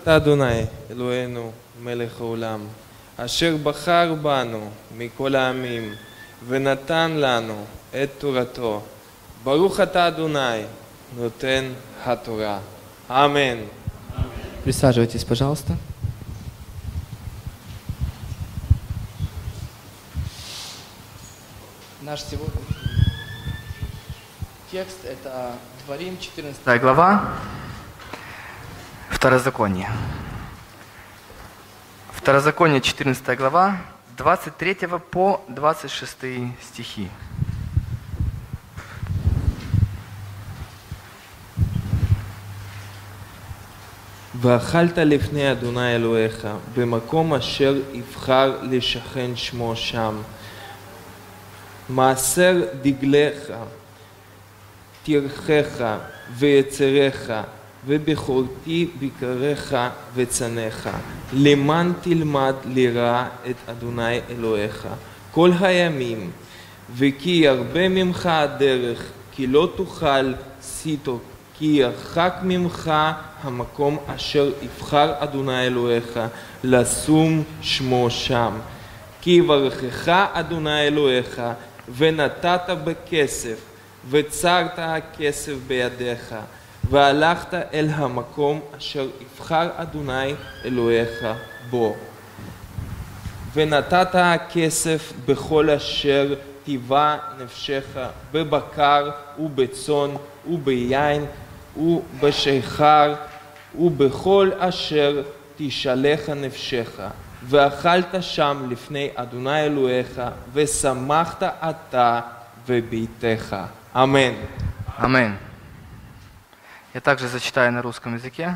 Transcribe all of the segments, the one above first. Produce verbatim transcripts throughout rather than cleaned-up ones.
אתה אדוני אלוהינו מלך העולם, אשר בחר בנו מכל העמים ונתן לנו את תורתו. ברוך אתה אדוני נותן התורה. Аминь. Присаживайтесь, пожалуйста. Наш сегодняшний текст – это Дворим, четырнадцатая глава, Второзаконие. Второзаконие, четырнадцатая глава, двадцать третьего по двадцать шестые стихи. ואכלת לפני אדוני אלוהיך במקום אשר יבחר לשכן שמו שם מעשר דגליך, תרחך ויצריך ובכורתי בקריך וצניך, למען תלמד לרע את אדוני אלוהיך כל הימים, וכי ירבה ממך הדרך, כי לא תוכל סיתו, כי ירחק ממך המקום אשר יבחר אדוני אלוהיך לשום שמו שם. כי יברכך אדוני אלוהיך ונתת בכסף וצרת הכסף בידיך והלכת אל המקום אשר יבחר אדוני אלוהיך בו. ונתת הכסף בכל אשר טיבה נפשך, בבקר ובצאן וביין ובשיכר ובכל אשר תשלח נפשך, ואכלת שם לפני אדוני אלוהיך, ושמחת אתה וביתך. Аминь. Аминь. Я также зачитаю на русском языке.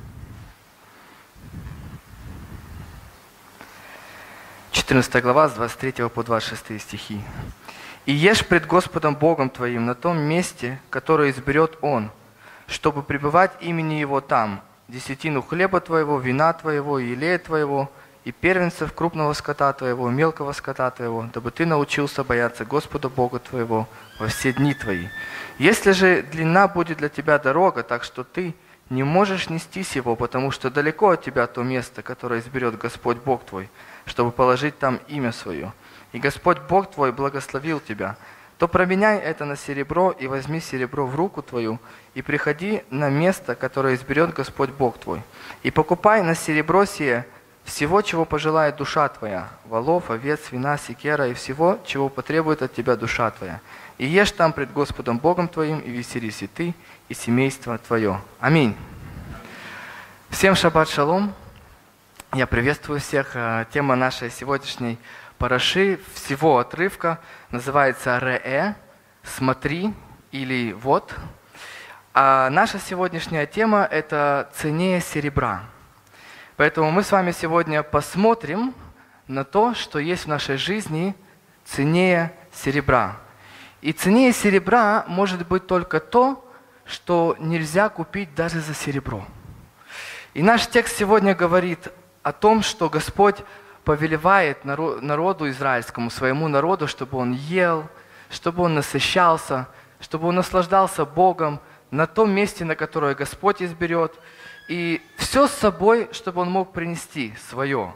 четырнадцатая глава, с двадцать третьего по двадцать шестые стихи. «И ешь пред Господом Богом твоим на том месте, которое изберет Он, чтобы пребывать имени Его там, десятину хлеба твоего, вина твоего и елея твоего, и первенцев крупного скота твоего, мелкого скота твоего, дабы ты научился бояться Господа Бога твоего во все дни твои. Если же длинна будет для тебя дорога, так что ты не можешь нестись его, потому что далеко от тебя то место, которое изберет Господь Бог твой, чтобы положить там имя свое, и Господь Бог твой благословил тебя, то променяй это на серебро и возьми серебро в руку твою, и приходи на место, которое изберет Господь Бог твой, и покупай на серебро сие всего, чего пожелает душа твоя, волов, овец, вина, секера и всего, чего потребует от тебя душа твоя. И ешь там пред Господом Богом твоим, и веселись и ты, и семейство твое. Аминь. Всем шаббат шалом. Я приветствую всех. Тема нашей сегодняшней параши, всего отрывка, называется «Ре-э», «Смотри» или «Вот». А наша сегодняшняя тема – это «Ценнее серебра». Поэтому мы с вами сегодня посмотрим на то, что есть в нашей жизни ценнее серебра. И ценнее серебра может быть только то, что нельзя купить даже за серебро. И наш текст сегодня говорит о том, что Господь повелевает народу израильскому, своему народу, чтобы он ел, чтобы он насыщался, чтобы он наслаждался Богом на том месте, на которое Господь изберет, и все с собой, чтобы он мог принести свое.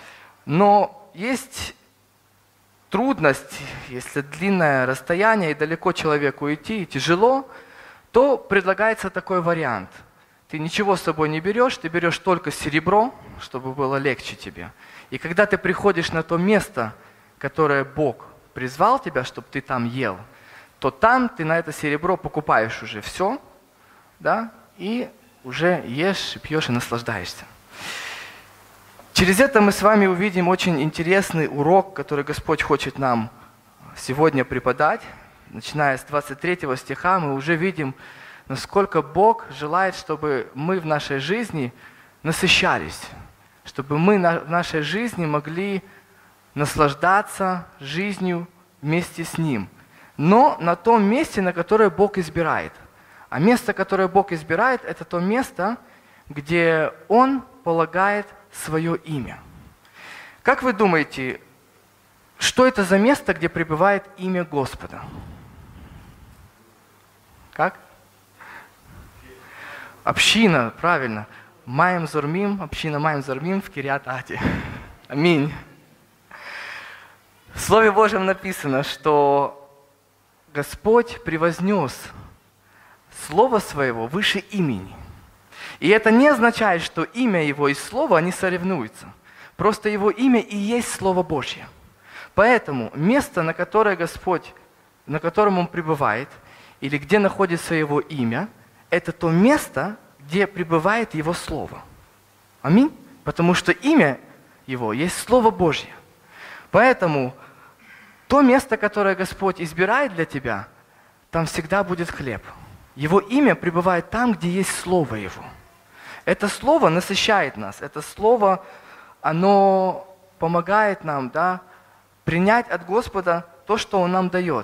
Но есть трудность, если длинное расстояние и далеко человеку идти, и тяжело, то предлагается такой вариант. Ты ничего с собой не берешь, ты берешь только серебро, чтобы было легче тебе. И когда ты приходишь на то место, которое Бог призвал тебя, чтобы ты там ел, то там ты на это серебро покупаешь уже все, да, и уже ешь, пьешь и наслаждаешься. Через это мы с вами увидим очень интересный урок, который Господь хочет нам сегодня преподать. Начиная с двадцать третьего стиха мы уже видим, насколько Бог желает, чтобы мы в нашей жизни насыщались, чтобы мы в нашей жизни могли наслаждаться жизнью вместе с Ним, но на том месте, на которое Бог избирает. А место, которое Бог избирает, это то место, где Он полагает свое имя. Как вы думаете, что это за место, где пребывает имя Господа? Как? Община, правильно. Маем Зормим, община Маем Зормим в Кирьят-Ате. Аминь. В Слове Божьем написано, что Господь превознес Слово Своего выше имени. И это не означает, что имя Его и Слово, они соревнуются. Просто Его имя и есть Слово Божье. Поэтому место, на которое Господь, на котором Он пребывает, или где находится Его имя, это то место, где пребывает Его Слово. Аминь. Потому что имя Его есть Слово Божье. Поэтому то место, которое Господь избирает для тебя, там всегда будет хлеб. Его имя пребывает там, где есть Слово Его. Это Слово насыщает нас. Это Слово, оно помогает нам, да, принять от Господа то, что Он нам дает.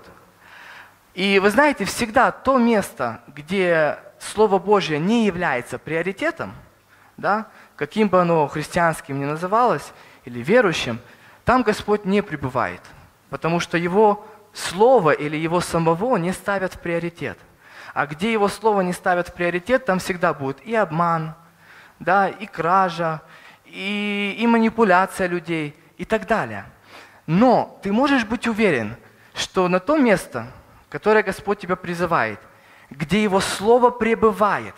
И вы знаете, всегда то место, где Слово Божье не является приоритетом, да, каким бы оно христианским ни называлось, или верующим, там Господь не пребывает, потому что Его Слово или Его самого не ставят в приоритет. А где Его Слово не ставят в приоритет, там всегда будет и обман, да, и кража, и, и манипуляция людей, и так далее. Но ты можешь быть уверен, что на то место, которое Господь тебя призывает, где Его Слово пребывает,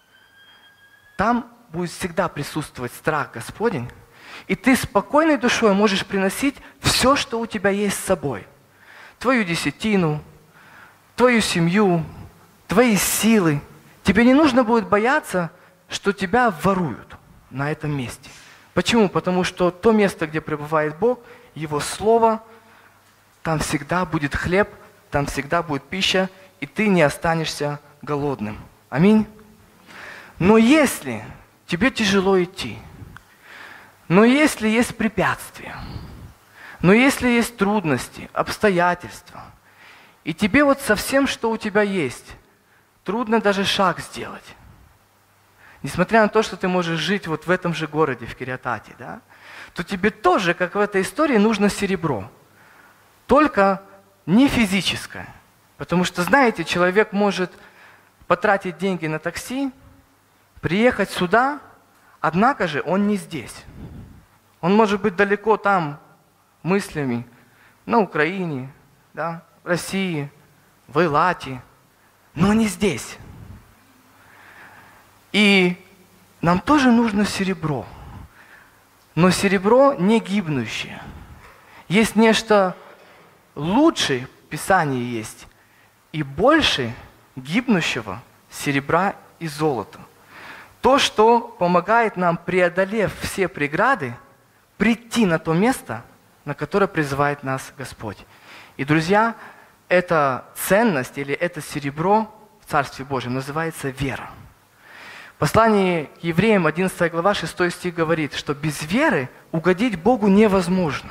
там будет всегда присутствовать страх Господень, и ты спокойной душой можешь приносить все, что у тебя есть с собой. Твою десятину, твою семью, твои силы. Тебе не нужно будет бояться, что тебя воруют на этом месте. Почему? Потому что то место, где пребывает Бог, Его Слово, там всегда будет хлеб, там всегда будет пища, и ты не останешься голодным. Аминь. Но если тебе тяжело идти, но если есть препятствия, но если есть трудности, обстоятельства, и тебе вот со всем, что у тебя есть, трудно даже шаг сделать, несмотря на то, что ты можешь жить вот в этом же городе, в Кирьят-Ате, да, то тебе тоже, как в этой истории, нужно серебро. Только не физическое. Потому что, знаете, человек может потратить деньги на такси, приехать сюда, однако же он не здесь. Он может быть далеко там мыслями, на Украине, да, в России, в Эйлате, но не здесь. И нам тоже нужно серебро. Но серебро не гибнущее. Есть нечто лучшее, в Писании есть, и больше гибнущего серебра и золота. То, что помогает нам, преодолев все преграды, прийти на то место, на которое призывает нас Господь. И, друзья, эта ценность или это серебро в Царстве Божьем называется вера. В послании к Евреям, одиннадцатая глава, шестой стих говорит, что без веры угодить Богу невозможно.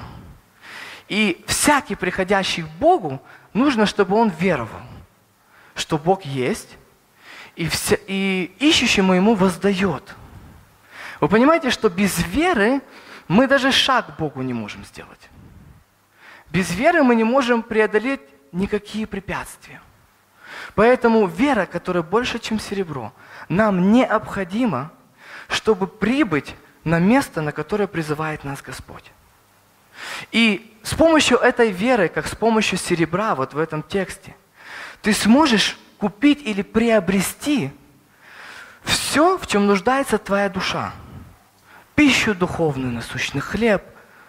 И всякий, приходящий к Богу, нужно, чтобы он веровал, что Бог есть, и, вся, и ищущему Ему воздает. Вы понимаете, что без веры мы даже шаг к Богу не можем сделать. Без веры мы не можем преодолеть никакие препятствия. Поэтому вера, которая больше, чем серебро, нам необходима, чтобы прибыть на место, на которое призывает нас Господь. И с помощью этой веры, как с помощью серебра, вот в этом тексте, ты сможешь купить или приобрести все, в чем нуждается твоя душа. Пищу духовную, насущный хлеб,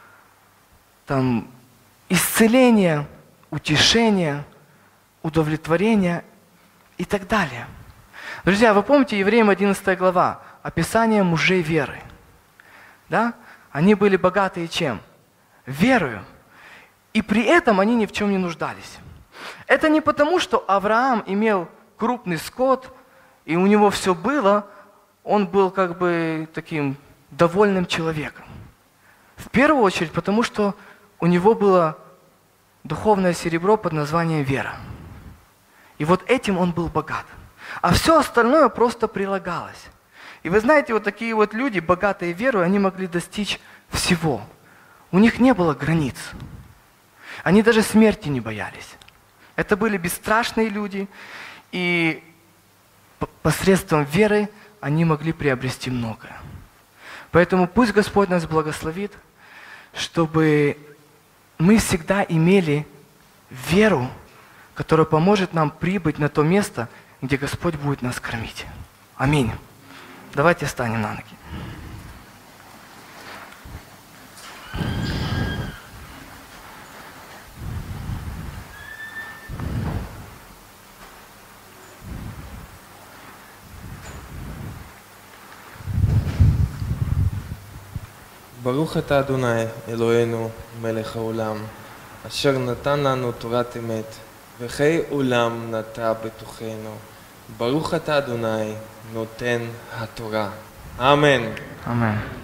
там, исцеление, утешение, удовлетворение и так далее. Друзья, вы помните Евреям одиннадцатая глава, описание мужей веры. Да? Они были богатые чем? Верою. И при этом они ни в чем не нуждались. Это не потому, что Авраам имел крупный скот, и у него все было, он был как бы таким довольным человеком. В первую очередь потому, что у него было духовное серебро под названием вера. И вот этим он был богат. А все остальное просто прилагалось. И вы знаете, вот такие вот люди, богатые верой, они могли достичь всего. У них не было границ. Они даже смерти не боялись. Это были бесстрашные люди, и посредством веры они могли приобрести многое. Поэтому пусть Господь нас благословит, чтобы мы всегда имели веру, которая поможет нам прибыть на то место, где Господь будет нас кормить. Аминь. Давайте встанем на ноги. ברוך אתה אדוני אלוהינו מלך העולם אשר נתן לנו תורת אמת וחיי עולם נטע בתוכנו. ברוך אתה אדוני נותן התורה. אמן. Аминь.